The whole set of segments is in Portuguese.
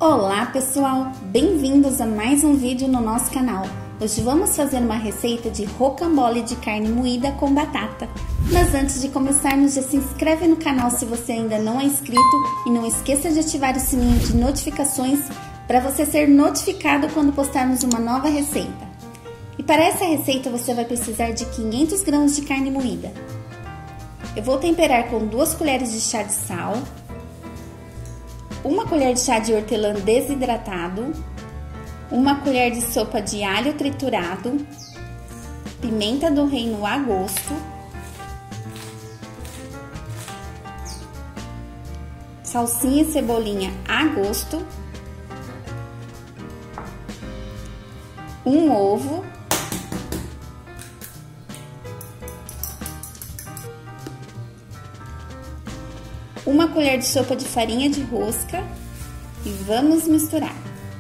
Olá pessoal, bem-vindos a mais um vídeo no nosso canal. Hoje vamos fazer uma receita de rocambole de carne moída com batata. Mas antes de começarmos, já se inscreve no canal se você ainda não é inscrito e não esqueça de ativar o sininho de notificações para você ser notificado quando postarmos uma nova receita. E para essa receita você vai precisar de 500 gramas de carne moída. Eu vou temperar com 2 colheres de chá de sal, 1 colher de chá de hortelã desidratado, 1 colher de sopa de alho triturado, pimenta do reino a gosto, salsinha e cebolinha a gosto, 1 ovo, uma colher de sopa de farinha de rosca e vamos misturar.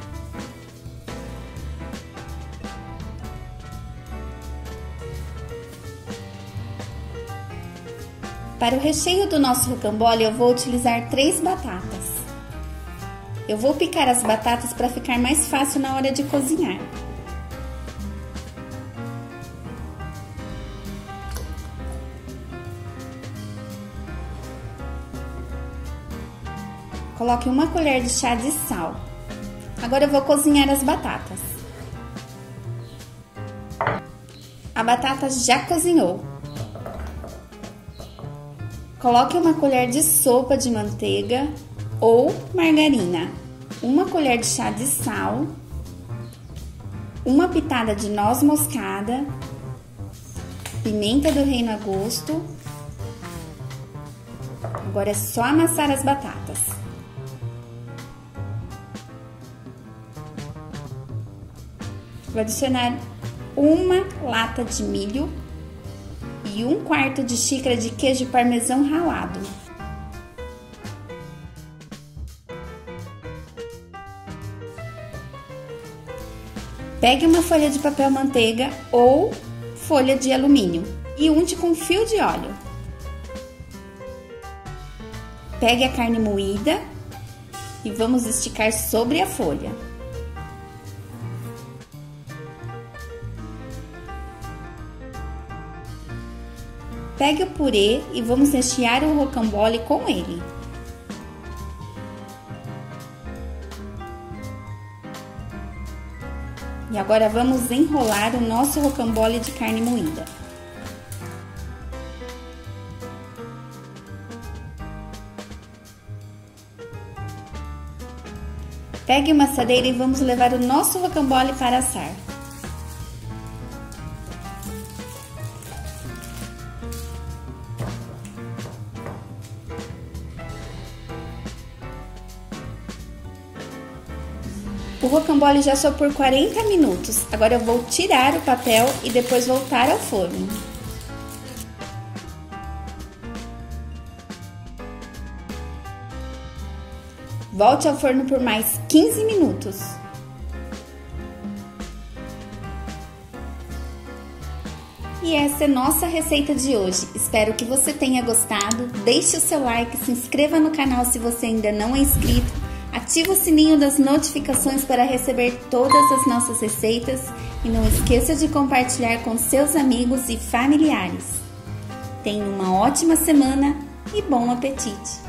Para o recheio do nosso rocambole eu vou utilizar 3 batatas. Eu vou picar as batatas para ficar mais fácil na hora de cozinhar. Coloque 1 colher de chá de sal. Agora eu vou cozinhar as batatas. A batata já cozinhou. Coloque 1 colher de sopa de manteiga ou margarina, 1 colher de chá de sal, 1 pitada de noz moscada, pimenta do reino a gosto. Agora é só amassar as batatas. Vou adicionar 1 lata de milho e 1/4 de xícara de queijo parmesão ralado. Pegue uma folha de papel manteiga ou folha de alumínio e unte com fio de óleo. Pegue a carne moída e vamos esticar sobre a folha. Pegue o purê e vamos rechear o rocambole com ele. E agora vamos enrolar o nosso rocambole de carne moída. Pegue uma assadeira e vamos levar o nosso rocambole para assar. O rocambole já assou por 40 minutos. Agora eu vou tirar o papel e depois voltar ao forno. Volte ao forno por mais 15 minutos. E essa é nossa receita de hoje. Espero que você tenha gostado. Deixe o seu like, se inscreva no canal se você ainda não é inscrito. Ative o sininho das notificações para receber todas as nossas receitas e não esqueça de compartilhar com seus amigos e familiares. Tenha uma ótima semana e bom apetite!